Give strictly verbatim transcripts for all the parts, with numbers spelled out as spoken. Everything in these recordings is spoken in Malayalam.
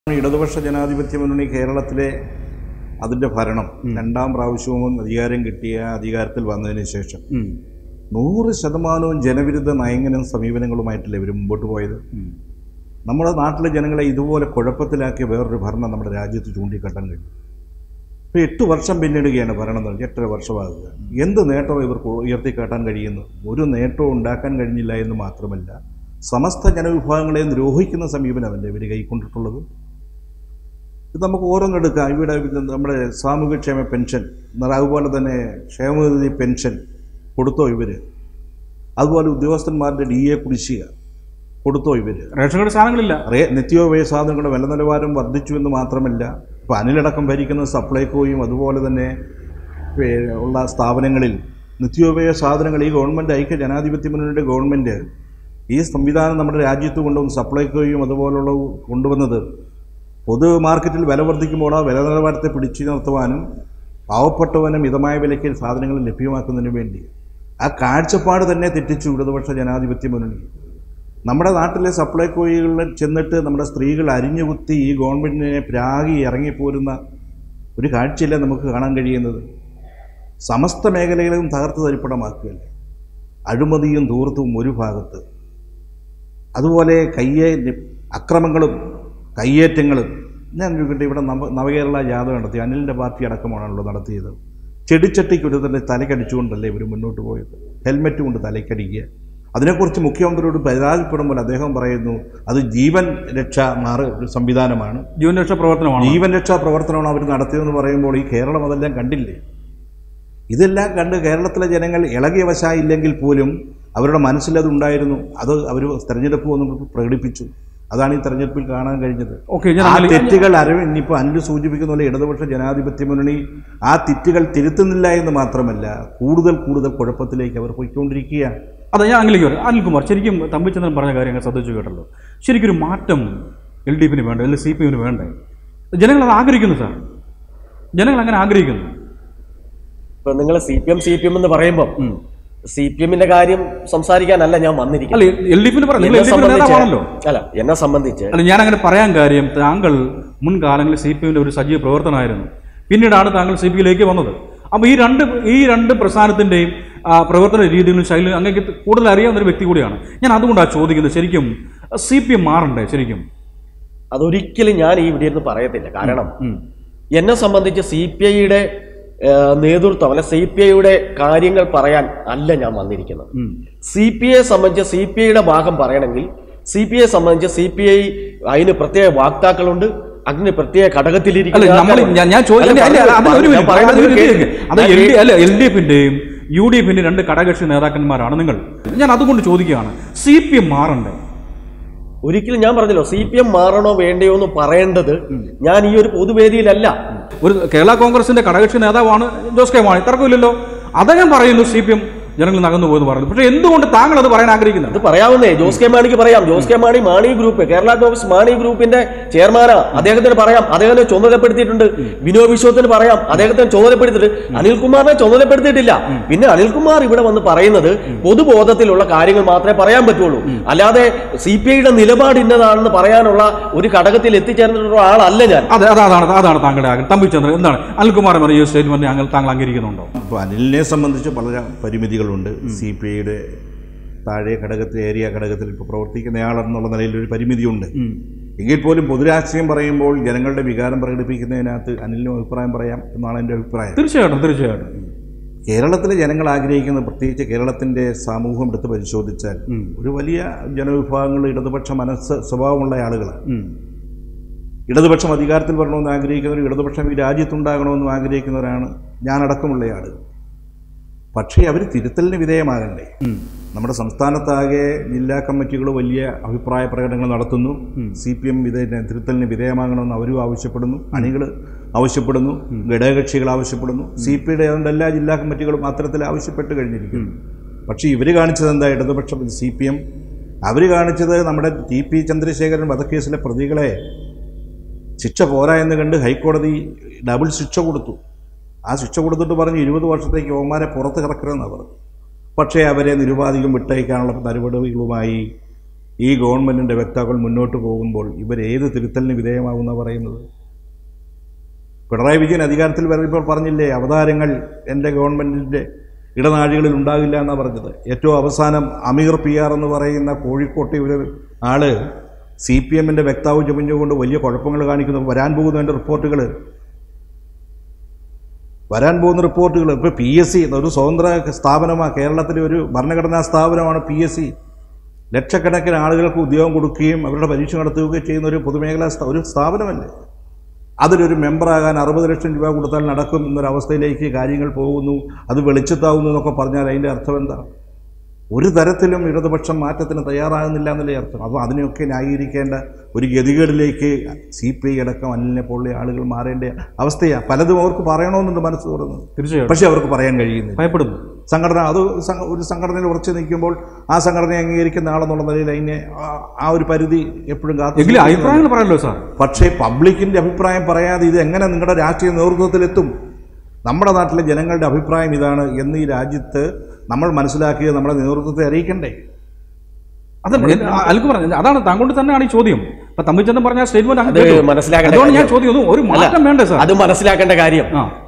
ഇടതുപക്ഷ ജനാധിപത്യ മുന്നണി കേരളത്തിലെ അതിൻ്റെ ഭരണം രണ്ടാം പ്രാവശ്യവും അധികാരം കിട്ടിയ അധികാരത്തിൽ വന്നതിന് ശേഷം നൂറ് ശതമാനവും ജനവിരുദ്ധ നയങ്ങളും സമീപനങ്ങളുമായിട്ടല്ലേ ഇവർ മുമ്പോട്ട് പോയത്. നമ്മുടെ നാട്ടിലെ ജനങ്ങളെ ഇതുപോലെ കുഴപ്പത്തിലാക്കിയ വേറൊരു ഭരണം നമ്മുടെ രാജ്യത്ത് ചൂണ്ടിക്കാട്ടാൻ കഴിയും. ഇപ്പോൾ എട്ട് വർഷം പിന്നിടുകയാണ് ഭരണം നൽകി, എട്ടര വർഷമാകുക. എന്ത് നേട്ടവും ഇവർക്ക് ഉയർത്തിക്കാട്ടാൻ കഴിയുന്നു? ഒരു നേട്ടവും ഉണ്ടാക്കാൻ കഴിഞ്ഞില്ല എന്ന് മാത്രമല്ല, സമസ്ത ജനവിഭാഗങ്ങളെ ദ്രോഹിക്കുന്ന സമീപനമല്ലേ ഇവർ കൈക്കൊണ്ടിട്ടുള്ളത്. ഇത് നമുക്ക് ഓരോന്നെടുക്കാം. ഇവിടെ നമ്മുടെ സാമൂഹ്യക്ഷേമ പെൻഷൻ, അതുപോലെ തന്നെ ക്ഷേമനിധി പെൻഷൻ കൊടുത്തോ ഇവർ? അതുപോലെ ഉദ്യോഗസ്ഥന്മാരുടെ ഡി എ കുടിശ്ശിക കൊടുത്തോ ഇവർ? Ration card സാധനങ്ങളില്ല. റേ നിത്യോപയോഗ സാധനങ്ങളുടെ വില നിലവാരം വർദ്ധിച്ചു എന്ന് മാത്രമല്ല, ഇപ്പോൾ അനിലടക്കം ഭരിക്കുന്ന സപ്ലൈകോയും അതുപോലെ തന്നെ ഉള്ള സ്ഥാപനങ്ങളിൽ നിത്യോപയോഗ സാധനങ്ങൾ ഈ ഗവൺമെൻറ് ഐക്യ ജനാധിപത്യ മുന്നണിയുടെ ഗവൺമെൻറ് ഈ സംവിധാനം നമ്മുടെ രാജ്യത്ത് കൊണ്ടുവന്ന് സപ്ലൈകോയും അതുപോലുള്ള കൊണ്ടുവന്നത് പൊതു മാർക്കറ്റിൽ വില വർദ്ധിക്കുമ്പോൾ ആ വില നിലവാരത്തെ പിടിച്ചു നിർത്തുവാനും പാവപ്പെട്ടവന് മിതമായ വിലയ്ക്ക് സാധനങ്ങൾ ലഭ്യമാക്കുന്നതിന് വേണ്ടി. ആ കാഴ്ചപ്പാട് തന്നെ തെറ്റിച്ചു ഇടതുപക്ഷ ജനാധിപത്യ മുന്നണി. നമ്മുടെ നാട്ടിലെ സപ്ലൈകോകളിൽ ചെന്നിട്ട് നമ്മുടെ സ്ത്രീകൾ അരിഞ്ഞുകുത്തി ഈ ഗവൺമെൻറ്റിനെ പ്രാഗി ഇറങ്ങിപ്പോരുന്ന ഒരു കാഴ്ചയല്ലേ നമുക്ക് കാണാൻ കഴിയുന്നത്. സമസ്ത മേഖലകളും തകർത്ത് തരിപ്പണമാക്കുകയല്ലേ. അഴിമതിയും ധൂർത്തും ഒരു ഭാഗത്ത്, അതുപോലെ കയ്യേ അക്രമങ്ങളും കയ്യേറ്റങ്ങളും. ഞാൻ ചോദിക്കട്ടെ, ഇവിടെ നവ നവകേരള ജാഥ നടത്തി അനിലിൻ്റെ പാർട്ടി അടക്കമാണല്ലോ നടത്തിയത്. ചെടിച്ചട്ടിക്കൊരു തന്നെ തലക്കടിച്ചുകൊണ്ടല്ലേ ഇവർ മുന്നോട്ട് പോയത്. ഹെൽമെറ്റ് കൊണ്ട് തലക്കടിക്കുക. അതിനെക്കുറിച്ച് മുഖ്യമന്ത്രിയോട് പരാതിപ്പെടുമ്പോൾ അദ്ദേഹം പറയുന്നു അത് ജീവൻ രക്ഷാ മാറ് സംവിധാനമാണ്, ജീവൻ രക്ഷാ പ്രവർത്തനമാണ് ജീവൻ രക്ഷാ പ്രവർത്തനമാണ് അവർ നടത്തിയതെന്ന് പറയുമ്പോൾ ഈ കേരളം അതെല്ലാം കണ്ടില്ലേ? ഇതെല്ലാം കണ്ട് കേരളത്തിലെ ജനങ്ങൾ ഇളകിയ വശായില്ലെങ്കിൽ പോലും അവരുടെ മനസ്സിലതുണ്ടായിരുന്നു. അത് അവർ തെരഞ്ഞെടുപ്പ് വന്ന് പ്രകടിപ്പിച്ചു. അതാണ് ഈ തെരഞ്ഞെടുപ്പിൽ കാണാൻ കഴിഞ്ഞത്. ആ തെറ്റുകൾ അറിവ് ഇനിയിപ്പോൾ അനിൽ സൂചിപ്പിക്കുന്ന പോലെ ഇടതുപക്ഷ ജനാധിപത്യ മുന്നണി ആ തെറ്റുകൾ തിരുത്തുന്നില്ല എന്ന് മാത്രമല്ല, കൂടുതൽ കൂടുതൽ കുഴപ്പത്തിലേക്ക് അവർ പോയിക്കൊണ്ടിരിക്കുകയാണ്. അതെ, ഞാൻ അനിലേക്ക് വരാം. അനിൽകുമാർ, ശരിക്കും തമ്പിച്ചന്ദ്രൻ പറഞ്ഞ കാര്യങ്ങൾ ശ്രദ്ധിച്ചു കേട്ടല്ലോ. ശരിക്കൊരു മാറ്റം എൽ ഡി എഫിന് വേണ്ട, അല്ലെ സി പി എമ്മിന് വേണ്ടേ? ജനങ്ങളത് ആഗ്രഹിക്കുന്നു സാർ, ജനങ്ങൾ അങ്ങനെ ആഗ്രഹിക്കുന്നു. ഇപ്പം നിങ്ങൾ C P M C P M എന്ന് പറയുമ്പോൾ സി പി എമ്മിന്റെ കാര്യം സംസാരിക്കാനല്ല ഞാൻ വന്നിരിക്കുന്നത്. അല്ല, എന്നെ സംബന്ധിച്ച് അല്ല, ഞാൻ അങ്ങനെ പറയാൻ കാര്യം, താങ്കൾ മുൻകാലങ്ങളിൽ സി പി എമ്മിന്റെ ഒരു സജീവ പ്രവർത്തനമായിരുന്നു. പിന്നീടാണ് താങ്കൾ സി പി ഐയിലേക്ക് വന്നത്. അപ്പോൾ ഈ രണ്ട് ഈ രണ്ട് പ്രസ്ഥാനത്തിന്റെയും പ്രവർത്തന രീതികളും ശൈലിയും അങ്ങനെ കൂടുതൽ അറിയാവുന്ന ഒരു വ്യക്തി കൂടിയാണ് ഞാൻ. അതുകൊണ്ടാണ് ചോദിക്കുന്നത്, ശരിക്കും സി പി എം മാറണ്ടേ? ശരിക്കും അതൊരിക്കലും ഞാൻ ഈ ഇവിടെ ഇരുന്ന് പറയത്തില്ല. കാരണം എന്നെ സംബന്ധിച്ച് സി പി ഐയുടെ നേതൃത്വം അല്ല, സി പി ഐയുടെ കാര്യങ്ങൾ പറയാൻ അല്ല ഞാൻ വന്നിരിക്കുന്നത്. സി പി ഐയെ സംബന്ധിച്ച് സി പി ഐയുടെ ഭാഗം പറയണമെങ്കിൽ സി പി ഐയെ സംബന്ധിച്ച് സി പി ഐ അതിന് പ്രത്യേക വാക്താക്കളുണ്ട്, അതിന് പ്രത്യേക ഘടകത്തിലിരിക്കും. എൽ ഡി എഫിന്റെയും യു ഡി എഫിന്റെ രണ്ട് ഘടകകക്ഷി നേതാക്കന്മാരാണ് നിങ്ങൾ. ഞാൻ അതുകൊണ്ട് ചോദിക്കുകയാണ്, സി പി എം മാറണ്ടേ? ഒരിക്കലും ഞാൻ പറഞ്ഞല്ലോ സി പി എം മാറണോ വേണ്ടയോ എന്ന് പറയേണ്ടത് ഞാൻ ഈ ഒരു പൊതുവേദിയിലല്ല. ഒരു കേരള കോൺഗ്രസിന്റെ ഘടകകക്ഷി നേതാവാണ് ജോസ് കെ മാണി, തർക്കമില്ലല്ലോ. അദ്ദേഹം പറയുന്നു സി പി എം ജനങ്ങൾ നകന്നു പോയെന്ന് പറയുന്നു. പക്ഷേ എന്തുകൊണ്ട് താങ്കൾ അത് പറയാൻ ആഗ്രഹിക്കുന്നത്? അത് പറയാവുന്നേ, ജോസ് കെ മാണിക്ക് പറയാം. ജോസ് കെ മാണി മാണി ഗ്രൂപ്പ്, കേരള കോൺഗ്രസ് മാണി ഗ്രൂപ്പിന്റെ ചെയർമാനാ, അദ്ദേഹത്തിന് പറയാം. അദ്ദേഹത്തെ ചുമതലപ്പെടുത്തിയിട്ടുണ്ട്. വിനോ വിശ്വത്തിന് പറയാം, അദ്ദേഹത്തിന് ചുമതലപ്പെടുത്തിയിട്ട് അനിൽകുമാറിനെ ചുമതലപ്പെടുത്തിയിട്ടില്ല. പിന്നെ അനിൽകുമാർ ഇവിടെ വന്ന് പറയുന്നത് പൊതുബോധത്തിലുള്ള കാര്യങ്ങൾ മാത്രമേ പറയാൻ പറ്റുള്ളൂ. അല്ലാതെ സി പി ഐയുടെ നിലപാട് ഇന്നതാണെന്ന് പറയാനുള്ള ഒരു ഘടകത്തിൽ എത്തിച്ചേർന്നിട്ടുള്ള ആളല്ല ഞാൻ. അതെ, അതാണ് അതാണ് താങ്കളുടെ ആഗ്രഹം. തമ്പിച്ചന്ദ്രൻ, എന്താണ് അനിൽകുമാർ ഈ സ്റ്റേറ്റ്മെന്റ് താങ്കൾ അംഗീകരിക്കുന്നുണ്ടോ? അപ്പോൾ അനിലിനെ സംബന്ധിച്ച് വളരെ പരിമിതികൾ ണ്ട്. സി പി ഐയുടെ താഴെ ഘടകത്തിൽ ഏരിയ ഘടകത്തിൽ ഇപ്പോൾ പ്രവർത്തിക്കുന്നയാളെന്നുള്ള നിലയിൽ ഒരു പരിമിതിയുണ്ട്. എങ്കിൽ പോലും പൊതുരാഷ്ട്രീയം പറയുമ്പോൾ ജനങ്ങളുടെ വികാരം പ്രകടിപ്പിക്കുന്നതിനകത്ത് അനിലിനും അഭിപ്രായം പറയാം എന്നാണ് എൻ്റെ അഭിപ്രായം. തീർച്ചയായിട്ടും തീർച്ചയായിട്ടും കേരളത്തിലെ ജനങ്ങൾ ആഗ്രഹിക്കുന്ന, പ്രത്യേകിച്ച് കേരളത്തിൻ്റെ സമൂഹം എടുത്ത് പരിശോധിച്ചാൽ ഒരു വലിയ ജനവിഭാഗങ്ങൾ ഇടതുപക്ഷ മനസ്സ് സ്വഭാവമുള്ള ആളുകളാണ്. ഇടതുപക്ഷം അധികാരത്തിൽ വരണമെന്ന് ആഗ്രഹിക്കുന്നവർ, ഇടതുപക്ഷം ഈ രാജ്യത്തുണ്ടാകണമെന്നും ആഗ്രഹിക്കുന്നവരാണ് ഞാനടക്കമുള്ള ആളുകൾ. പക്ഷേ അവർ തിരുത്തലിന് വിധേയമാകണ്ടേ? നമ്മുടെ സംസ്ഥാനത്താകെ ജില്ലാ കമ്മിറ്റികൾ വലിയ അഭിപ്രായ പ്രകടനങ്ങൾ നടത്തുന്നു. സി പി എം വിധേയ തിരുത്തലിന് വിധേയമാകണമെന്ന് അവരും ആവശ്യപ്പെടുന്നു, അണികൾ ആവശ്യപ്പെടുന്നു, ഘടകകക്ഷികൾ ആവശ്യപ്പെടുന്നു. സി പി ഐയുടെ എല്ലാ ജില്ലാ കമ്മിറ്റികളും അത്തരത്തിൽ ആവശ്യപ്പെട്ട് കഴിഞ്ഞിരിക്കുന്നു. പക്ഷേ ഇവർ കാണിച്ചത് എന്താ? ഇടതുപക്ഷം സി പി എം അവർ കാണിച്ചത് നമ്മുടെ ടി പി ചന്ദ്രശേഖരൻ വധക്കേസിലെ പ്രതികളെ ശിക്ഷ പോരാ എന്ന് കണ്ട് ഹൈക്കോടതി ഡബിൾ ശിക്ഷ കൊടുത്തു. ആ ശിക്ഷ കൊടുത്തിട്ട് പറഞ്ഞ് ഇരുപത് വർഷത്തേക്ക് ഓമാരെ പുറത്ത് കിടക്കണമെന്നാണ് പറഞ്ഞു. പക്ഷേ അവരെ നിരുപാധികം വിട്ടയക്കാനുള്ള നടപടികളുമായി ഈ ഗവൺമെൻറ്റിൻ്റെ വക്താക്കൾ മുന്നോട്ട് പോകുമ്പോൾ ഇവരേത് തിരുത്തലിന് വിധേയമാകുന്ന പറയുന്നത്? പിണറായി വിജയൻ അധികാരത്തിൽ വരുമ്പോൾ പറഞ്ഞില്ലേ, അവതാരങ്ങൾ എൻ്റെ ഗവൺമെൻറ്റിൻ്റെ ഇടനാഴികളിൽ ഉണ്ടാകില്ല എന്നാണ് പറഞ്ഞത്. ഏറ്റവും അവസാനം അമീർ പി ആർ എന്ന് പറയുന്ന കോഴിക്കോട്ടെ ഒരു ആള് സി പി എമ്മിൻ്റെ വക്താവ് ചുമഞ്ഞുകൊണ്ട് വലിയ കുഴപ്പങ്ങൾ കാണിക്കുന്നു. വരാൻ പോകുന്നതിൻ്റെ റിപ്പോർട്ടുകൾ വരാൻ പോകുന്ന റിപ്പോർട്ടുകൾ ഇപ്പോൾ പി എസ് സി ഒരു സ്വതന്ത്ര സ്ഥാപനമാണ്, കേരളത്തിലെ ഒരു ഭരണഘടനാ സ്ഥാപനമാണ് പി എസ് സി. ലക്ഷക്കണക്കിന് ആളുകൾക്ക് ഉദ്യോഗം കൊടുക്കുകയും അവരുടെ പരീക്ഷ നടത്തുകയും ചെയ്യുന്ന ഒരു പൊതുമേഖലാ ഒരു സ്ഥാപനമല്ലേ. അതിലൊരു മെമ്പറാകാൻ അറുപത് ലക്ഷം രൂപ കൊടുത്താൽ നടക്കും എന്നൊരവസ്ഥയിലേക്ക് കാര്യങ്ങൾ പോകുന്നു. അത് വെളിച്ചത്താവുന്നു എന്നൊക്കെ പറഞ്ഞാൽ അതിൻ്റെ അർത്ഥം എന്താ? ഒരു തരത്തിലും ഇടതുപക്ഷം മാറ്റത്തിന് തയ്യാറാകുന്നില്ല എന്നല്ലേ അർത്ഥം. അപ്പോൾ അതിനെയൊക്കെ ന്യായീകരിക്കേണ്ട ഒരു ഗതികേടിലേക്ക് സി പി ഐ അടക്കം അനിലിനെ പോലുള്ള ആളുകൾ മാറേണ്ട അവസ്ഥയാണ്. പലതും അവർക്ക് പറയണമെന്നുണ്ട് മനസ്സ് തുറന്ന്, തീർച്ചയായും, പക്ഷെ അവർക്ക് പറയാൻ കഴിയുന്നില്ല, ഭയപ്പെടുന്നു. സംഘടന അത് ഒരു സംഘടനയിൽ ഉറച്ചു നിൽക്കുമ്പോൾ ആ സംഘടനയെ അംഗീകരിക്കുന്ന ആളെന്നുള്ള നിലയിൽ അതിനെ ആ ഒരു പരിധി എപ്പോഴും കാത്തു. അഭിപ്രായങ്ങൾ പറയല്ലോ സാർ. പക്ഷേ പബ്ലിക്കിൻ്റെ അഭിപ്രായം പറയാതെ ഇത് എങ്ങനെ നിങ്ങളുടെ രാഷ്ട്രീയ നേതൃത്വത്തിലെത്തും? നമ്മുടെ നാട്ടിലെ ജനങ്ങളുടെ അഭിപ്രായം ഇതാണ് എന്ന് ഈ രാജ്യത്ത് നമ്മൾ മനസ്സിലാക്കിയത് നമ്മുടെ നേതൃത്വത്തെ അറിയിക്കണ്ടേ? അത് അൽക്ക് പറഞ്ഞു, അതാണ് താങ്കളുടെ തന്നെയാണ് ഈ ചോദ്യം. ഇപ്പൊ തമ്മിച്ചന്ദ്രൻ പറഞ്ഞ സ്റ്റേറ്റ്മെന്റ് മനസ്സിലാക്കേണ്ട, അതുകൊണ്ട് ഞാൻ ചോദ്യം ഒരു മാറ്റം വേണ്ടേ സാർ? അത് മനസ്സിലാക്കേണ്ട കാര്യം,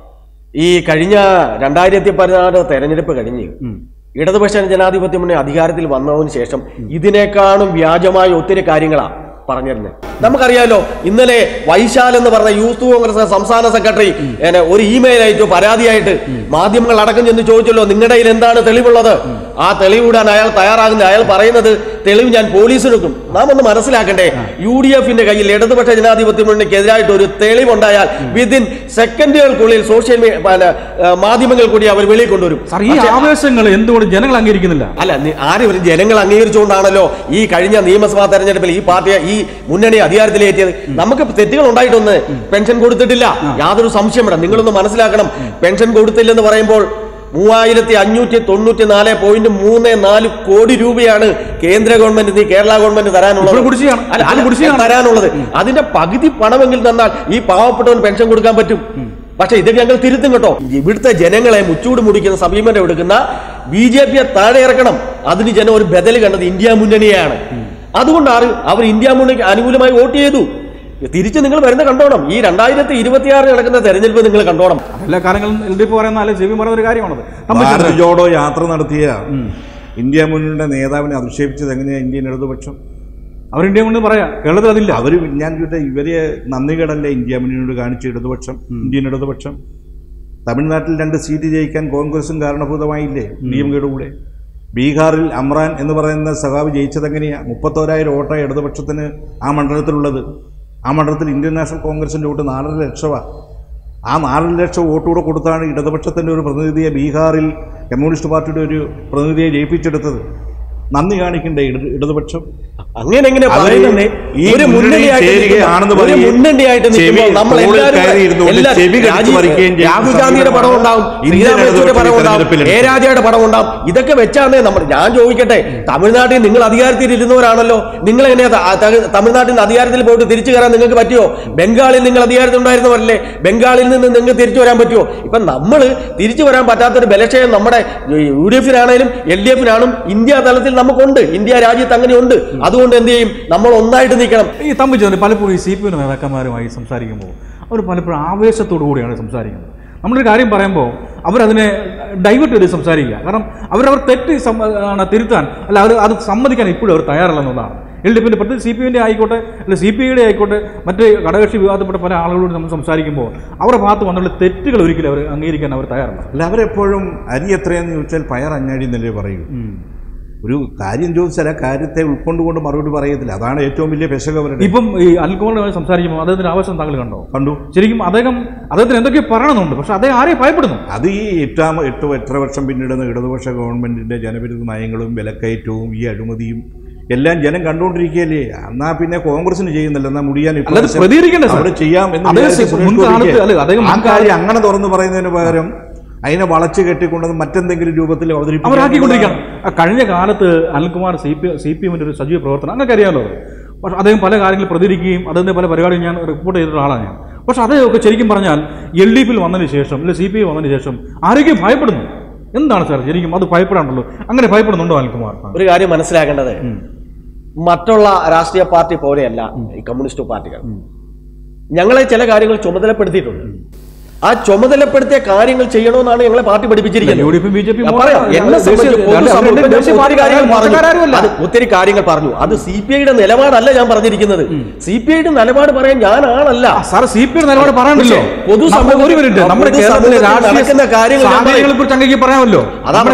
ഈ കഴിഞ്ഞ രണ്ടായിരത്തി പതിനാറ് തെരഞ്ഞെടുപ്പ് കഴിഞ്ഞ് ഇടതുപക്ഷ ജനാധിപത്യ മുന്നണി അധികാരത്തിൽ വന്നതിന് ശേഷം ഇതിനേക്കാളും വ്യാജമായ ഒത്തിരി കാര്യങ്ങളാണ് പറഞ്ഞിരുന്നത്. നമുക്കറിയാലോ, ഇന്നലെ വൈശാൽ എന്ന് പറഞ്ഞ യൂത്ത് കോൺഗ്രസ് സംസ്ഥാന സെക്രട്ടറി ഒരു ഇമെയിൽ അയച്ചു പരാതിയായിട്ട് മാധ്യമങ്ങൾ അടക്കം ചെന്ന് ചോദിച്ചല്ലോ, നിങ്ങളുടെ കയ്യിൽ എന്താണ് തെളിവുള്ളത്? ആ തെളിവിടാൻ അയാൾ തയ്യാറാകുന്നത്, അയാൾ പറയുന്നത് തെളിവ് ഞാൻ പോലീസിനെടുക്കും. നാം ഒന്ന് മനസ്സിലാക്കണ്ടേ, യു ഡി എഫിന്റെ കയ്യിൽ ഇടതുപക്ഷ ജനാധിപത്യ മുന്നണിക്കെതിരായിട്ട് ഒരു തെളിവുണ്ടായാൽ വിതിൻ സെക്കൻഡുകൾക്കുള്ളിൽ സോഷ്യൽ മാധ്യമങ്ങൾ കൂടി അവർ വെളിയിൽ കൊണ്ടുവരും. ഈ ആവേശങ്ങൾ എന്തുകൊണ്ട് ജനങ്ങൾ അംഗീകരിക്കുന്നില്ല? അല്ല, ആരും ഒരു ജനങ്ങൾ അംഗീകരിച്ചുകൊണ്ടാണല്ലോ ഈ കഴിഞ്ഞ നിയമസഭാ തെരഞ്ഞെടുപ്പിൽ ഈ പാർട്ടി ഈ മുന്നണി അധികാരത്തിലേറ്റിയത്. നമുക്ക് തെറ്റുകൾ ഉണ്ടായിട്ടൊന്ന് പെൻഷൻ കൊടുത്തിട്ടില്ല, യാതൊരു സംശയം വേണ്ട. നിങ്ങളൊന്ന് മനസ്സിലാക്കണം, പെൻഷൻ കൊടുത്തില്ലെന്ന് പറയുമ്പോൾ മൂവായിരത്തി അഞ്ഞൂറ്റി തൊണ്ണൂറ്റി നാല് പോയിന്റ് മൂന്ന് നാല് കോടി രൂപയാണ് കേന്ദ്ര ഗവൺമെന്റ് കേരള ഗവൺമെന്റ് തരാനുള്ളത് തരാനുള്ളത് അതിന്റെ പകുതി പണമെങ്കിൽ തന്നാൽ ഈ പാവപ്പെട്ടവൻ പെൻഷൻ കൊടുക്കാൻ പറ്റും. പക്ഷെ ഇത് ഞങ്ങൾ തിരുത്തും കേട്ടോ. ഇവിടുത്തെ ജനങ്ങളെ മുച്ചൂട് മുടിക്കുന്ന സമീപനം എടുക്കുന്ന ബി ജെ പിയെ താഴെ ഇറക്കണം. അതിന് ജനം ഒരു ബദൽ കണ്ടത് ഇന്ത്യ മുന്നണിയാണ്. അതുകൊണ്ടാണ് അവർ ഇന്ത്യ മുന്നണിക്ക് അനുകൂലമായി വോട്ട് ചെയ്തു. തിരിച്ച് നിങ്ങൾ വരുന്ന കണ്ടോണം, ഈ രണ്ടായിരത്തി ഇരുപത്തിയാറ് നടക്കുന്ന തെരഞ്ഞെടുപ്പ് നിങ്ങൾ കണ്ടോണം. എല്ലാ കാര്യങ്ങളും എൽ ഡി എഫ് പറയുന്ന പറയുന്ന ഒരു കാര്യമാണത്. ഭാരത് ജോഡോ യാത്ര നടത്തിയ ഇന്ത്യ മുന്നണിയുടെ നേതാവിനെ അധിക്ഷേപിച്ചത് എങ്ങനെയാണ് ഇന്ത്യൻ ഇടതുപക്ഷം? അവർ ഇന്ത്യ മുന്നണി പറയാം, കേരളത്തിൽ അതില്ല. അവർ ഞാൻ ചോദിച്ച ഇവരെ നന്ദികേടല്ലേ ഇന്ത്യ മുന്നണിയോട് കാണിച്ച ഇടതുപക്ഷം, ഇന്ത്യൻ ഇടതുപക്ഷം? തമിഴ്നാട്ടിൽ രണ്ട് സീറ്റ് ജയിക്കാൻ കോൺഗ്രസും കാരണഭൂതമായില്ലേ ഡി എം കെയുടെ കൂടെ? ബീഹാറിൽ അമ്രാൻ എന്ന് പറയുന്ന സഖാവ് ജയിച്ചതെങ്ങനെയാണ്? മുപ്പത്തോരായിരം വോട്ടാണ് ഇടതുപക്ഷത്തിന് ആ മണ്ഡലത്തിലുള്ളത്. ആ മണ്ഡലത്തിൽ ഇന്ത്യൻ നാഷണൽ കോൺഗ്രസിൻ്റെ വോട്ട് നാലര ലക്ഷമാണ്. ആ നാലര ലക്ഷം വോട്ട് കൂടെ കൊടുത്താണ് ഇടതുപക്ഷത്തിൻ്റെ ഒരു പ്രതിനിധിയെ ബീഹാറിൽ കമ്മ്യൂണിസ്റ്റ് പാർട്ടിയുടെ ഒരു പ്രതിനിധിയെ ജയിപ്പിച്ചെടുത്തത്. നന്ദി കാണിക്കണ്ടേ ഇടതുപക്ഷം? അങ്ങനെ എങ്ങനെ ഒരു മുന്നണിയായിട്ട് രാഹുൽ ഗാന്ധിയുടെ പടം ഉണ്ടാവും, ശ്രീരാമയുടെ പടം ഉണ്ടാവും, എ രാജയുടെ പടം ഉണ്ടാവും. ഇതൊക്കെ വെച്ചാണ് നമ്മൾ. ഞാൻ ചോദിക്കട്ടെ, തമിഴ്നാട്ടിൽ നിങ്ങൾ അധികാരത്തിൽ ഇരുന്നവരാണല്ലോ, നിങ്ങൾ എങ്ങനെയാ തമിഴ്നാട്ടിൽ നിന്ന് അധികാരത്തിൽ പോയിട്ട് തിരിച്ചു കയറാൻ നിങ്ങൾക്ക് പറ്റുമോ? ബംഗാളിൽ നിങ്ങൾ അധികാരത്തിൽ ഉണ്ടായിരുന്നവരല്ലേ, ബംഗാളിൽ നിന്ന് നിങ്ങൾക്ക് തിരിച്ചു വരാൻ പറ്റുമോ? ഇപ്പൊ നമ്മൾ തിരിച്ചു വരാൻ പറ്റാത്തൊരു ബലക്ഷയം നമ്മുടെ യു ഡി എഫിനാണേലും എൽ ഡി എഫിനാണും ഇന്ത്യ തലത്തിൽ നമുക്കുണ്ട്. ഇന്ത്യ രാജ്യത്ത് അങ്ങനെയുണ്ട്. അതുകൊണ്ട് എന്ത് ചെയ്യും, നമ്മൾ ഒന്നായിട്ട് നിൽക്കണം. ഈ തമ്മിൽ പലപ്പോഴും ഈ സി പി എം നേതാക്കന്മാരുമായി സംസാരിക്കുമ്പോൾ അവർ പലപ്പോഴും ആവേശത്തോടു കൂടിയാണ് സംസാരിക്കുന്നത്. നമ്മളൊരു കാര്യം പറയുമ്പോൾ അവരതിനെ ഡൈവേർട്ട് ചെയ്ത് സംസാരിക്കുക. കാരണം അവരവർ തെറ്റ് തിരുത്താൻ അല്ല അവർ അത് സമ്മതിക്കാൻ ഇപ്പോഴും അവർ തയ്യാറല്ലെന്നുള്ളതാണ്. എൽ ഡി എഫിൻ്റെ പ്രത്യേകിച്ച് സി പി എമ്മിൻ്റെ ആയിക്കോട്ടെ അല്ലെ സി പി ഐയുടെ ആയിക്കോട്ടെ മറ്റ് ഘടകകക്ഷി വിവാദപ്പെട്ട പല ആളുകളോട് നമ്മൾ സംസാരിക്കുമ്പോൾ അവരുടെ ഭാഗത്ത് വന്നുള്ള തെറ്റുകൾ ഒരിക്കലും അവർ അംഗീകരിക്കാൻ അവർ തയ്യാറല്ല. അല്ല, അവരെപ്പോഴും അരി എത്രയെന്ന് ചോദിച്ചാൽ പയർ അഞ്ഞാടി എന്നല്ലേ പറയൂ. ഒരു കാര്യം ചോദിച്ചാൽ ആ കാര്യത്തെ ഉൾക്കൊണ്ടുകൊണ്ട് മറുപടി പറയത്തില്ല. അതാണ് ഏറ്റവും വലിയ പെശകവരുടെ. ഇപ്പം ഈ അനിൽകുമാറിനെ സംസാരിക്കുമ്പോൾ അദ്ദേഹത്തിന്റെ ആവശ്യം താങ്കൾ കണ്ടോ? കണ്ടു. ശരിക്കും അദ്ദേഹം അദ്ദേഹത്തിന് എന്തൊക്കെയോ പറയണമെന്നുണ്ട്, പക്ഷെ അദ്ദേഹം ആരെയും ഭയപ്പെടുന്നു. അത് ഈ എട്ടാം എട്ട് എട്ടര വർഷം പിന്നിടുന്ന ഇടതുപക്ഷ ഗവൺമെന്റിന്റെ ജനവിരുദ്ധ നയങ്ങളും വിലക്കയറ്റവും ഈ അഴിമതിയും എല്ലാം ജനം കണ്ടുകൊണ്ടിരിക്കുകയല്ലേ. എന്നാ പിന്നെ കോൺഗ്രസിന് ചെയ്യുന്നില്ല, എന്നാ മുടിയാൻ അവിടെ ചെയ്യാം എന്ന് ആ കാര്യം അങ്ങനെ തുറന്നു പറയുന്നതിന് പകരം അതിനെ വളച്ചു കെട്ടിക്കൊണ്ടത് മറ്റെന്തെങ്കിലും രൂപത്തിൽ അവതരിപ്പിക്കൊണ്ടിരിക്കുകയാണ്. കഴിഞ്ഞ കാലത്ത് Anilkumar C P C P എമ്മിൻ്റെ ഒരു സജീവ പ്രവർത്തനം അങ്ങനെ അറിയാമല്ലോ. പക്ഷെ അദ്ദേഹം പല കാര്യങ്ങൾ പ്രതികരിക്കുകയും അദ്ദേഹത്തിൻ്റെ പല പരിപാടിയും ഞാൻ റിപ്പോർട്ട് ചെയ്തിട്ടുള്ള ആളാണ് ഞാൻ. പക്ഷെ അദ്ദേഹമൊക്കെ ശരിക്കും പറഞ്ഞാൽ എൽ ഡി എഫിൽ വന്നതിന് ശേഷം അല്ലെ സി പി ഐ വന്നതിന് ശേഷം ആരെങ്കിലും ഭയപ്പെടുന്നു. എന്താണ് സാർ ശരിക്കും അത് ഭയപ്പെടാണ്ടല്ലോ? അങ്ങനെ ഭയപ്പെടുന്നുണ്ടോ അനിൽകുമാർ? ഒരു കാര്യം മനസ്സിലാക്കേണ്ടത്, മറ്റുള്ള രാഷ്ട്രീയ പാർട്ടി പോലെയല്ല ഈ കമ്മ്യൂണിസ്റ്റ് പാർട്ടികൾ. ഞങ്ങളെ ചില കാര്യങ്ങൾ ചുമതലപ്പെടുത്തിയിട്ടുണ്ട്. ആ ചുമതലപ്പെടുത്തിയ കാര്യങ്ങൾ ചെയ്യണമെന്നാണ് ഞങ്ങളെ പാർട്ടി പഠിപ്പിച്ചിരിക്കുന്നത്. ഒത്തിരി കാര്യങ്ങൾ പറഞ്ഞു. അത് സി പി ഐയുടെ നിലപാടല്ല ഞാൻ പറഞ്ഞിരിക്കുന്നത്. സി പി ഐയുടെ നിലപാട് പറയാൻ ഞാൻ ആളല്ല. സി പി ഐ നിലപാട് പറയാനല്ലോ. നടക്കുന്ന കാര്യങ്ങൾ പറയാമല്ലോ.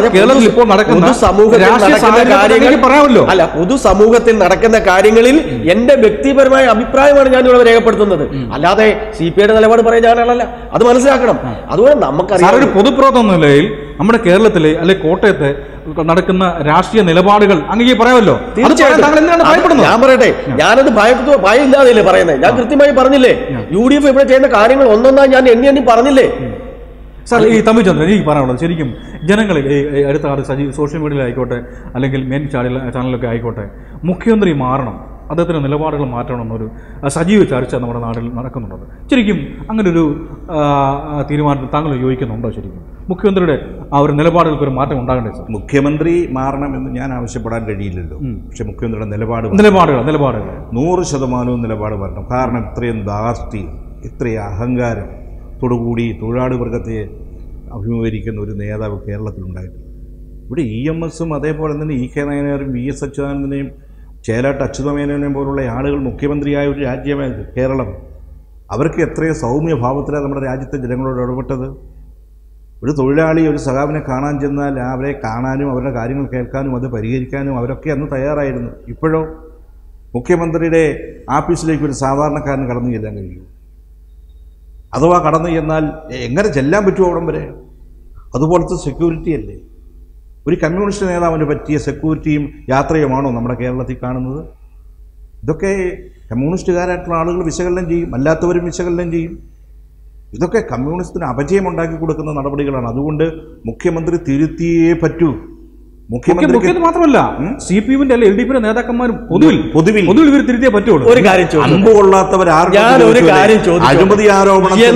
അല്ല, പൊതുസമൂഹത്തിൽ നടക്കുന്ന കാര്യങ്ങളിൽ എന്റെ വ്യക്തിപരമായ അഭിപ്രായമാണ് ഞാൻ ഇവിടെ രേഖപ്പെടുത്തുന്നത്. അല്ലാതെ സി പി ഐയുടെ നിലപാട് പറയാൻ ഞാൻ ആളല്ല. അത് മനസ്സിലാക്കണം. അതുകൊണ്ട് നമുക്കറിയാം, ഒരു പൊതുപ്രവർത്തന നിലയിൽ നമ്മുടെ കേരളത്തിലെ അല്ലെ കോട്ടയത്തെ നടക്കുന്ന രാഷ്ട്രീയ നിലപാടുകൾ അങ്ങനെ പറയാമല്ലോ. ഞാൻ പറയട്ടെ, ഞാനത് ഭയത്തു ഭയം ഇല്ലാതെയല്ലേ പറയുന്നത്. ഞാൻ കൃത്യമായി പറഞ്ഞില്ലേ, യു ഡി എഫ് ഇവിടെ ചെയ്യുന്ന കാര്യങ്ങൾ ഒന്നൊന്നായി ഞാൻ എണ്ണി എണ്ണി പറഞ്ഞില്ലേ. സാർ, ഈ തമ്മിച്ചന്ദ്രൻ എനിക്ക് പറയാനുള്ളത്, ശരിക്കും ജനങ്ങളിൽ അടുത്ത കാലത്ത് സജീവ് സോഷ്യൽ മീഡിയയിൽ ആയിക്കോട്ടെ അല്ലെങ്കിൽ മെയിൻ ചാനൽ ചാനലൊക്കെ ആയിക്കോട്ടെ, മുഖ്യമന്ത്രി മാറണം, അദ്ദേഹത്തിൻ്റെ നിലപാടുകൾ മാറ്റണമെന്നൊരു സജീവ ചർച്ച നമ്മുടെ നാട്ടിൽ നടക്കുന്നുണ്ട്. ശരിക്കും അങ്ങനൊരു തീരുമാനത്തിൽ താങ്കൾ യോജിക്കുന്നുണ്ടോ? ശരിക്കും മുഖ്യമന്ത്രിയുടെ ആ ഒരു നിലപാടുകൾക്ക് ഒരു മാറ്റം ഉണ്ടാകണ്ടേ സാർ? മുഖ്യമന്ത്രി മാറണമെന്ന് ഞാൻ ആവശ്യപ്പെടാൻ കഴിയില്ലല്ലോ. പക്ഷെ മുഖ്യമന്ത്രിയുടെ നിലപാട് നിലപാടുകൾ നിലപാടുകൾ നൂറ് ശതമാനവും നിലപാട് വരണം. കാരണം ഇത്രയും ധാർഷ്ട്യം, ഇത്രയും അഹങ്കാരം ത്തോടുകൂടി തൊഴിലാളി വർഗത്തെ അഭിമുഖീകരിക്കുന്ന ഒരു നേതാവ് കേരളത്തിലുണ്ടായിട്ടില്ല. ഇവിടെ ഇ എം എസും അതേപോലെ തന്നെ ഇ കെ നായനാരും വി എസ് അച്യുതാനന്ദനെയും ചേലാട്ട് അച്യുതമേനോനെയും പോലുള്ള ആളുകൾ മുഖ്യമന്ത്രിയായ ഒരു രാജ്യമാണ് കേരളം. അവർക്ക് എത്രയോ സൗമ്യഭാവത്തിലാണ് നമ്മുടെ രാജ്യത്തെ ജനങ്ങളോട് ഇടപെട്ടത്. ഒരു തൊഴിലാളി ഒരു സഖാവിനെ കാണാൻ ചെന്നാൽ അവരെ കാണാനും അവരുടെ കാര്യങ്ങൾ കേൾക്കാനും അത് പരിഹരിക്കാനും അവരൊക്കെ അന്ന് തയ്യാറായിരുന്നു. ഇപ്പോഴോ മുഖ്യമന്ത്രിയുടെ ആഫീസിലേക്ക് ഒരു സാധാരണക്കാരന് കടന്നു ചെല്ലാൻ കഴിയും? അഥവാ കടന്നു ചെന്നാൽ എങ്ങനെ ചെല്ലാൻ പറ്റുമോ അവിടം വരെ? അതുപോലത്തെ സെക്യൂരിറ്റി അല്ലേ? ഒരു കമ്മ്യൂണിസ്റ്റ് നേതാവിന് പറ്റിയ സെക്യൂരിറ്റിയും യാത്രയുമാണോ നമ്മുടെ കേരളത്തിൽ കാണുന്നത്? ഇതൊക്കെ കമ്മ്യൂണിസ്റ്റുകാരായിട്ടുള്ള ആളുകൾ വിശകലനം ചെയ്യും, അല്ലാത്തവരും വിശകലനം ചെയ്യും. ഇതൊക്കെ കമ്മ്യൂണിസ്റ്റിന് അപജയം ഉണ്ടാക്കി കൊടുക്കുന്ന നടപടികളാണ്. അതുകൊണ്ട് മുഖ്യമന്ത്രി തിരുത്തിയേ പറ്റൂ. മുഖ്യമന്ത്രി മാത്രമല്ല, സി പി എമ്മിന്റെ അല്ലെ എൽ ഡി പിയുടെ നേതാക്കന്മാരും പൊതുവിൽ പൊതുവിൽ പൊതുവിൽ ഇവർ തിരുത്തിയേ പറ്റുള്ളൂ. ഒരു കാര്യം അമ്പ് കൊള്ളാത്തവർ അഴിമതി ആരോപണത്തിന്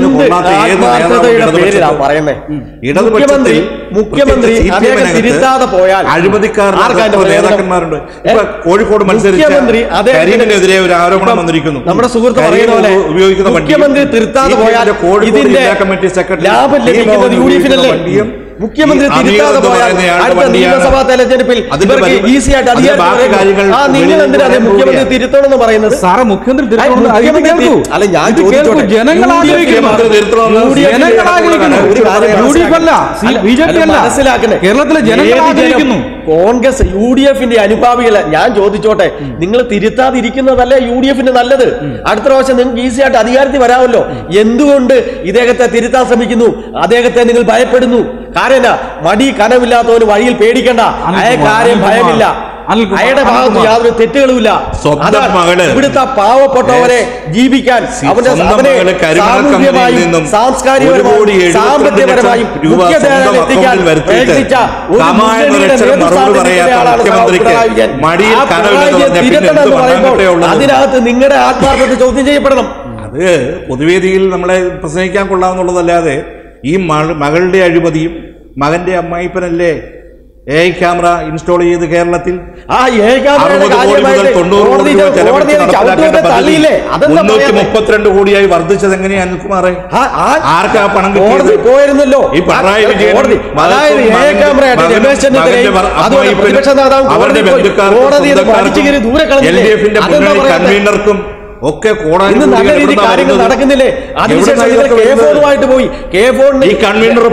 മുഖ്യമന്ത്രി മുഖ്യമന്ത്രി തിരുത്താതെ പോയാൽ അഴിമതിക്കാരുടെ നേതാക്കന്മാരുണ്ട്. കോഴിക്കോട് മത്സരിച്ചതിനെതിരെ ഒരു ആരോപണം വന്നിരിക്കുന്നു. നമ്മുടെ സുഹൃത്ത് പറയുന്ന പോലെ ഉപയോഗിക്കുന്ന മുഖ്യമന്ത്രി തിരുത്താതെ പോയാൽ ഇതിന്റെ ലാഭം ലഭിക്കുന്നത് യു ഡി എഫിനല്ലേ? മുഖ്യമന്ത്രി തിരുത്താതെ പോയാൽ അടുത്ത നിയമസഭാ തെരഞ്ഞെടുപ്പിൽ ഇവർക്ക് ഈസി ആയിട്ട് അധികാരം. ആ നിങ്ങൾ എന്തിനാണ് മുഖ്യമന്ത്രി തിരുത്തണമെന്ന് പറയുന്നത്? സാറ് മുഖ്യമന്ത്രി അല്ല, ഞാൻ ചോദിച്ചോട്ടെ, മനസ്സിലാക്കണേ, കേരളത്തിലെ ജനങ്ങൾ കോൺഗ്രസ് യു ഡി എഫിന്റെ അനുഭാവികളെ ഞാൻ ചോദിച്ചോട്ടെ, നിങ്ങൾ തിരുത്താതിരിക്കുന്നതല്ലേ യു ഡി എഫിന് നല്ലത്? അടുത്ത പ്രാവശ്യം നിങ്ങൾക്ക് ഈസി ആയിട്ട് അധികാരത്തിൽ വരാമല്ലോ. എന്തുകൊണ്ട് ഇദ്ദേഹത്തെ തിരുത്താൻ ശ്രമിക്കുന്നു? അദ്ദേഹത്തെ നിങ്ങൾ ഭയപ്പെടുന്നു. കാരണം മടി കനമില്ലാത്തവന് വഴിയിൽ പേടിക്കണ്ട, അയക്കാര്യം ഭയമില്ല, അയാളുടെ ഭാഗത്ത് യാതൊരു തെറ്റുകളുമില്ല. ഇവിടുത്തെ പാവപ്പെട്ടവരെ ജീവിക്കാൻ അവന്റെ സാമൂഹ്യമായും സാംസ്കാരികപരമായും സാമ്പത്തികപരമായും എത്തിക്കാൻ പ്രയത്നിച്ച തിരുത്തണമെന്ന് പറയുമ്പോൾ അതിനകത്ത് നിങ്ങളുടെ ആത്മാർത്ഥത ചോദ്യം ചെയ്യപ്പെടണം. അത് പൊതുവേദിയിൽ നമ്മളെ പ്രസംഗിക്കാൻ കൊള്ളാമെന്നുള്ളതല്ലാതെ ഈ മകളുടെ അഴിമതിയും മകന്റെ അമ്മായിപ്പനല്ലേ എ ഐ ക്യാമറ ഇൻസ്റ്റാൾ ചെയ്ത് കേരളത്തിൽ മുന്നൂറ്റി മുപ്പത്തിരണ്ട് കോടിയായി വർദ്ധിച്ചത് എങ്ങനെയാ അനിൽകുമാറെ? ആർക്കാ പണം പോയിരുന്നല്ലോ ഈ പിണറായി വിജയൻ അവരുടെ എൽ ഡി എഫിന്റെ കൺവീനർക്കും ഒക്കെ നല്ല രീതിയിൽ കാര്യങ്ങൾ നടക്കുന്നില്ലേ? അതിനുശേഷം പോയി ഈ കൺവീനർ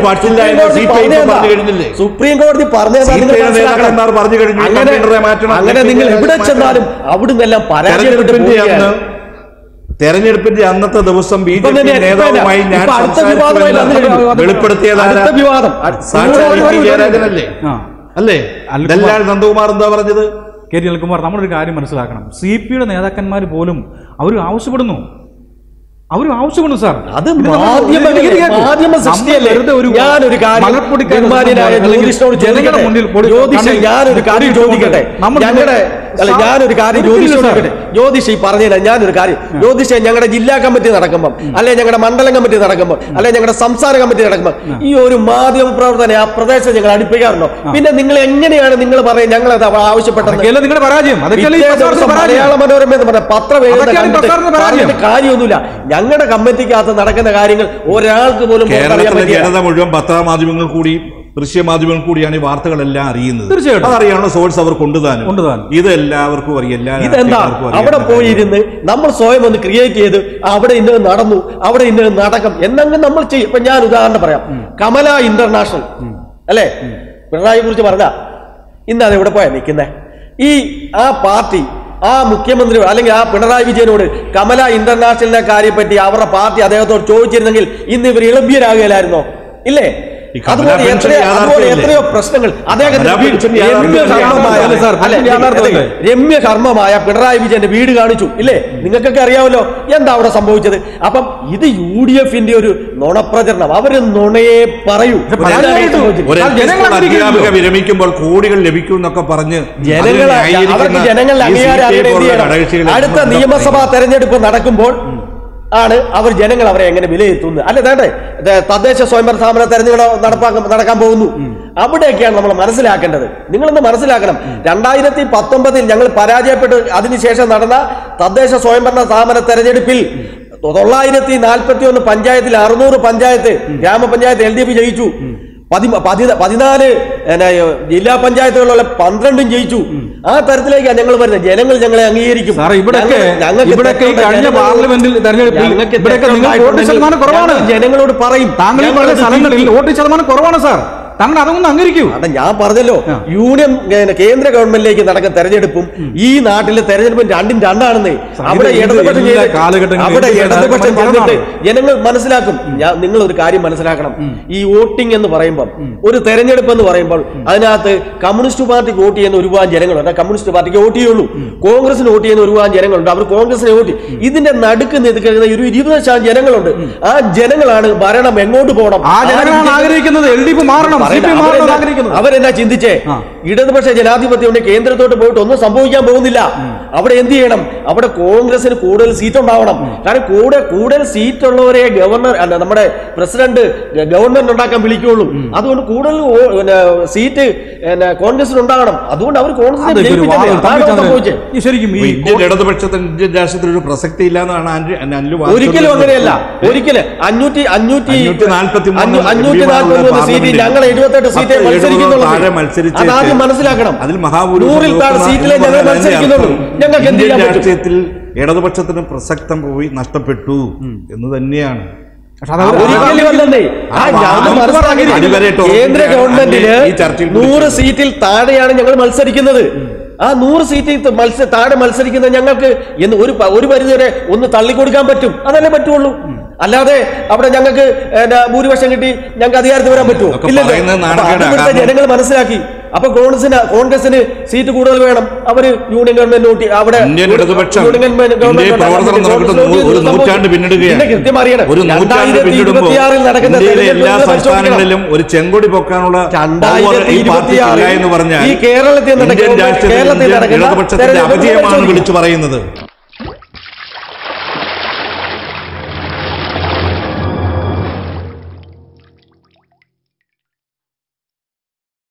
സുപ്രീം കോടതി പറഞ്ഞു കഴിഞ്ഞു. അങ്ങനെ നിങ്ങൾ എവിടെ ചെന്നാലും അവിടുന്ന് എല്ലാം പരാജയപ്പെട്ട് തെരഞ്ഞെടുപ്പിന്റെ അന്നത്തെ ദിവസം ബി ജെ പി നേതാവുമായി ഞാൻ വെളിപ്പെടുത്തിയതാണ് ജയരാജനല്ലേ അല്ലേ? ദല്ലാൽ നന്ദകുമാർ എന്താ പറഞ്ഞത്? കെ ടി അനിൽകുമാർ, നമ്മളൊരു കാര്യം മനസ്സിലാക്കണം. സി പി യുടെ നേതാക്കന്മാർ പോലും അവർ ആവശ്യപ്പെടുന്നു അവർ ആവശ്യപ്പെടുന്നു സാർ. അത് മാധ്യമ സൃഷ്ടിയല്ലേ? ഞാനൊരു കാര്യം ഞാനൊരു കാര്യം ചോദിക്കട്ടെ. ഞങ്ങളുടെ അല്ല ഞാനൊരു കാര്യം ജ്യോതിഷ ജ്യോതിഷ ഈ പറഞ്ഞില്ല ഞാനൊരു കാര്യം ജ്യോതിഷ ഞങ്ങളുടെ ജില്ലാ കമ്മിറ്റി നടക്കുമ്പോൾ അല്ലെ ഞങ്ങളുടെ മണ്ഡലം കമ്മിറ്റി നടക്കുമ്പോൾ അല്ലെ ഞങ്ങളുടെ സംസ്ഥാന കമ്മിറ്റി നടക്കുമ്പോൾ ഈ ഒരു മാധ്യമ പ്രവർത്തനം ആ പ്രദേശം ഞങ്ങൾ അടുപ്പിക്കാറുണ്ടോ? പിന്നെ നിങ്ങൾ എങ്ങനെയാണ് നിങ്ങൾ പറയുന്നത് ഞങ്ങൾ അത് ആവശ്യപ്പെട്ടത്? മലയാള മനോരമ എന്ന് പറഞ്ഞ പത്രം എഴുതുന്ന കാര്യമൊന്നുമില്ല. ഞങ്ങളുടെ കമ്മിറ്റിക്കകത്ത് നടക്കുന്ന കാര്യങ്ങൾ ഒരാൾക്ക് പോലും ജനത മുഴുവൻ പത്രമാധ്യമങ്ങൾ കൂടി ദൃശ്യമാധ്യമങ്ങൾ കൂടിയാണ് ഈ വാർത്തകളെല്ലാം അറിയുന്നത്. തീർച്ചയായിട്ടും അതറിയാനുള്ള സോഴ്സ് അവർ കൊണ്ടുതാനും ഇത് എല്ലാവർക്കും അറിയാം. ഇതെന്താ അവിടെ പോയിരുന്ന് നമ്മൾ സ്വയം ഒന്ന് ക്രിയേറ്റ് ചെയ്ത് അവിടെ ഇന്നത് നടന്നു അവിടെ ഇന്നത് നടക്കും എന്നെങ്കിലും നമ്മൾ ചെയ്യും. ഇപ്പൊ ഞാൻ ഉദാഹരണം പറയാം. കമല ഇന്റർനാഷണൽ അല്ലെ പിണറായി കുറിച്ച് പറഞ്ഞ ഇന്ന് അത് എവിടെ പോയാ നിൽക്കുന്നേ? ഈ ആ പാർട്ടി ആ മുഖ്യമന്ത്രി അല്ലെങ്കിൽ ആ പിണറായി വിജയനോട് കമല ഇന്റർനാഷണലിനെ കാര്യപ്പറ്റി അവരുടെ പാർട്ടി അദ്ദേഹത്തോട് ചോദിച്ചിരുന്നെങ്കിൽ ഇന്ന് ഇവർ ഇളഭ്യരാകുകയില്ലായിരുന്നോ? ഇല്ലേ? അതുപോലെ അതുപോലെ എത്രയോ പ്രശ്നങ്ങൾ രമ്യ കർമ്മമായ പിണറായി വിജയന്റെ വീട് കാണിച്ചു ഇല്ലേ? നിങ്ങൾക്കൊക്കെ അറിയാമല്ലോ എന്താ അവിടെ സംഭവിച്ചത്. അപ്പം ഇത് യു ഡി എഫിന്റെ ഒരു നുണപ്രചരണം. അവര് നുണയെ പറയൂ. വിരമിക്കുമ്പോൾ കോടികൾ ലഭിക്കും എന്നൊക്കെ പറഞ്ഞ് ജനങ്ങൾ അവർക്ക് ജനങ്ങളുടെ അംഗീകാരം അടുത്ത നിയമസഭാ തെരഞ്ഞെടുപ്പ് നടക്കുമ്പോൾ ആണ് അവർ ജനങ്ങൾ അവരെ എങ്ങനെ വിലയിരുത്തുന്നത്. അല്ലെ വേണ്ടേ തദ്ദേശ സ്വയംഭരണ സ്ഥാപന തെരഞ്ഞെടുപ്പ് നടപ്പാക്കാൻ നടക്കാൻ പോകുന്നു. അവിടെയൊക്കെയാണ് നമ്മൾ മനസ്സിലാക്കേണ്ടത്. നിങ്ങളൊന്ന് മനസ്സിലാക്കണം. രണ്ടായിരത്തി പത്തൊമ്പതിൽ ഞങ്ങൾ പരാജയപ്പെട്ട് അതിനുശേഷം നടന്ന തദ്ദേശ സ്വയംഭരണ സ്ഥാപന തെരഞ്ഞെടുപ്പിൽ തൊള്ളായിരത്തി നാൽപ്പത്തി ഒന്ന് പഞ്ചായത്തിൽ അറുന്നൂറ് പഞ്ചായത്ത് ഗ്രാമപഞ്ചായത്ത് എൽ ഡി എഫ് ജയിച്ചു. പതി പതിനാല് ജില്ലാ പഞ്ചായത്തുകളിലുള്ള പന്ത്രണ്ടും ജയിച്ചു. ആ തരത്തിലേക്കാണ് ഞങ്ങൾ വരുന്നത്. ജനങ്ങൾ ഞങ്ങളെ അംഗീകരിക്കും. ജനങ്ങളോട് പറയും താങ്കളുടെ സ്ഥലങ്ങളിൽ വോട്ട് ശതമാനം കുറവാണ് സാർ, താങ്കൾ അതൊന്നും അംഗീകരിക്കൂ. ഞാൻ പറഞ്ഞല്ലോ യൂണിയൻ കേന്ദ്ര ഗവൺമെന്റിലേക്ക് നടക്കുന്ന തെരഞ്ഞെടുപ്പും ഈ നാട്ടിലെ തെരഞ്ഞെടുപ്പും രണ്ടും രണ്ടാണെന്നേ. അവിടെ ഇടതുപക്ഷം അവിടെ ഇടതുപക്ഷം ചെയ്തിട്ട് ജനങ്ങൾ മനസ്സിലാക്കും. ഞാൻ നിങ്ങൾ ഒരു കാര്യം മനസ്സിലാക്കണം. ഈ വോട്ടിംഗ് എന്ന് പറയുമ്പോൾ ഒരു തെരഞ്ഞെടുപ്പ് എന്ന് പറയുമ്പോൾ അതിനകത്ത് കമ്മ്യൂണിസ്റ്റ് പാർട്ടിക്ക് വോട്ട് ചെയ്യുന്ന ഒരുപാട് ജനങ്ങളുണ്ട്. കമ്മ്യൂണിസ്റ്റ് പാർട്ടിക്ക് വോട്ട് ചെയ്യുള്ളൂ. കോൺഗ്രസിന് വോട്ട് ചെയ്യുന്ന ഒരുപാട് ജനങ്ങളുണ്ട്. അവർ കോൺഗ്രസിനെ വോട്ട് ചെയ്യും. ഇതിന്റെ നടുക്ക് നിൽക്കുന്ന ഒരു ഇരുപത് ശതമാനം ജനങ്ങളുണ്ട്. ആ ജനങ്ങളാണ് ഭരണം എങ്ങോട്ട് പോകണം ആ ജനങ്ങളാണ് ആഗ്രഹിക്കുന്നത്. എൽ ഡി എഫ് മാറണം. അവരെന്നാ ചിന്തിച്ചേ ഇടതുപക്ഷ ജനാധിപത്യം കേന്ദ്രത്തോട്ട് പോയിട്ട് ഒന്നും സംഭവിക്കാൻ പോകുന്നില്ല. അവിടെ എന്ത് ചെയ്യണം? അവിടെ കോൺഗ്രസിന് കൂടുതൽ സീറ്റ് ഉണ്ടാവണം. കാരണം കൂടെ കൂടുതൽ സീറ്റ് ഉള്ളവരെ ഗവർണർ അല്ല നമ്മുടെ പ്രസിഡന്റ് ഗവൺമെന്റ് ഉണ്ടാക്കാൻ വിളിക്കുള്ളൂ. അതുകൊണ്ട് കൂടുതൽ സീറ്റ് കോൺഗ്രസിന് ഉണ്ടാകണം. അതുകൊണ്ട് അവർ കോൺഗ്രസിനെ ശരിക്കും ഇടതുപക്ഷത്തിന്റെ രാഷ്ട്രത്തിൽ ഒരു പ്രസക്തി ഇല്ലാന്നാണ്. ഒരിക്കലും അങ്ങനെയല്ല. ഒരിക്കലും അഞ്ഞൂറ്റി അഞ്ഞൂറ്റി നാൽപ്പത്തി അഞ്ഞൂറ്റി നാൽപ്പത്തി സീറ്റ് ഞങ്ങൾ എഴുപത്തെട്ട് സീറ്റ് മത്സരിക്കുന്നുള്ളൂ. അതാദ്യം മനസ്സിലാക്കണം. അതിൽ നൂറിൽ താഴെ സീറ്റിലെ ഞങ്ങൾ മത്സരിക്കുന്നുള്ളൂ. ഞങ്ങൾക്ക് എന്ത് ചെയ്യാൻ പറ്റും? രാഷ്ട്രീയത്തിൽ ഇടതുപക്ഷത്തിന് പ്രസക്തം പോയി നഷ്ടപ്പെട്ടു എന്ന് തന്നെയാണ്. കേന്ദ്ര ഗവൺമെന്റില് നൂറ് സീറ്റിൽ താഴെയാണ് ഞങ്ങൾ മത്സരിക്കുന്നത്. ആ നൂറ് സീറ്റ് മത്സര താഴെ മത്സരിക്കുന്നത് ഞങ്ങൾക്ക് എന്ന് ഒരു ഒരു പരിധിവരെ ഒന്ന് തള്ളിക്കൊടുക്കാൻ പറ്റും. അതല്ലേ പറ്റുള്ളൂ. അല്ലാതെ അവിടെ ഞങ്ങൾക്ക് ഭൂരിപക്ഷം കിട്ടി ഞങ്ങൾക്ക് അധികാരത്തിൽ വരാൻ പറ്റുമോ? ഇല്ലല്ലോ. ജനങ്ങൾ മനസ്സിലാക്കി. അപ്പൊ കോൺഗ്രസിന് കോൺഗ്രസിന് സീറ്റ് കൂടുതൽ വേണം. അവര് യൂണിയൻ ഗവൺമെന്റ് നോട്ടി അവിടെ കൃത്യം അറിയണം. രണ്ടായിരത്തി ഇരുപത്തിയാറിൽ നടക്കുന്ന എല്ലാ സംസ്ഥാനങ്ങളിലും ഒരു ചെങ്കൊടി പൊക്കാനുള്ള രണ്ടായിരത്തി ഇരുപത്തിയാറ് ഈ കേരളത്തിൽ കേരളത്തിൽ നടക്കുന്ന ഇടതുപക്ഷത്തിന്റെ അപജയമാണ് വിളിച്ചു പറയുന്നത്.